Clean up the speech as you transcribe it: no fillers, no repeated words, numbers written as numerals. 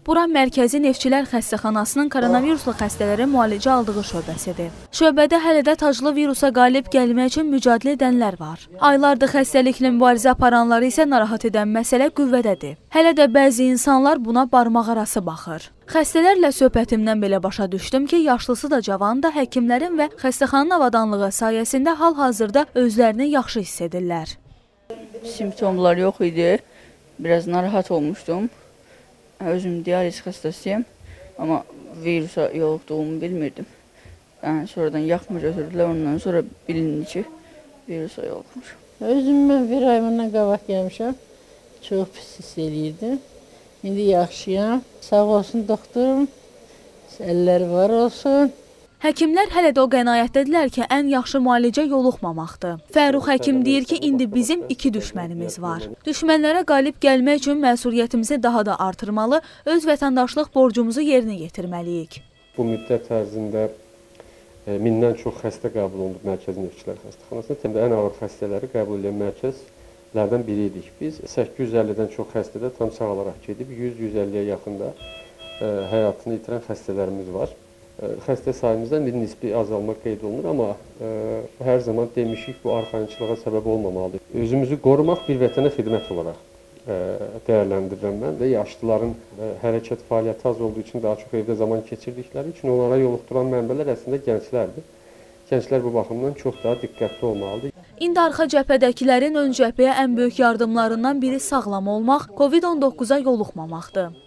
Bura Mərkəzi Neftçilər Xəstəxanasının koronaviruslu xəstələrin müalicə aldığı şöbəsidir. Şöbədə hələ də taclı virusa qalib gəlmək üçün mücadilə edənlər var. Aylardır xəstəliklə mübarizə aparanları isə narahat edən məsələ qüvvədədir. Hələ də bəzi insanlar buna barmaq arası baxır. Xəstələrlə söhbətimdən belə başa düşdüm ki, yaşlısı da cavan da həkimlərin və xəstəxananın avadanlığı sayəsində hal-hazırda özlərini yaxşı hiss edirlər. Simptomlar yox idi. Biraz narahat olmuşdum. Özüm dializ xəstəsiyəm, amma virusa yoluxduğumu bilmirdim. Yəni, sonradan yaxma götürdülər, ondan sonra bilindi ki, virusa yoluxmuşum. Özüm mən bir ay bundan qabaq gəlmişəm, çox pis hiss eləyirdim. İndi yaxşıyam, sağ olsun doktorum, əlləri var olsun. Həkimlər hələ də o qənaətdədirlər ki, ən yaxşı müalicə yoluxmamaqdır. Fərux həkim deyir ki, indi bizim 2 düşmənimiz var. Düşmənlərə qalib gəlmək üçün məsuliyyətimizi daha da artırmalı, öz vətəndaşlıq borcumuzu yerinə yetirməliyik. Bu müddət ərzində 1000-dən çox xəstə qəbul olundu Mərkəzi Neftçilər Xəstəxanasında. Ən ağır xəstələri qəbul edən mərkəzlərdən biri idik. Biz 850-dən çox xəstədə tam sağalaraq gedib, 100-150-yə yaxında həyatını itirən xəstələrimiz var. Xəstə sayımızdan bir nisbi azalma qeyd olunur, amma hər zaman demişik, bu arxayınçılığa səbəb olmamalıdır. Özümüzü qorumaq bir vətənə xidmət olaraq dəyərləndirirəm mən və yaşlıların hərəkət fəaliyyəti az olduğu üçün daha çox evdə zaman keçirdikləri üçün onlara yoluxduran mənbələr əslində gənclərdir. Gənclər bu baxımdan çox daha diqqətli olmalıdır. İndi arxa cəbhədəkilərin ön cəbhəyə ən böyük yardımlarından biri sağlam olmaq, COVID-19-a yoluxmamaqdır.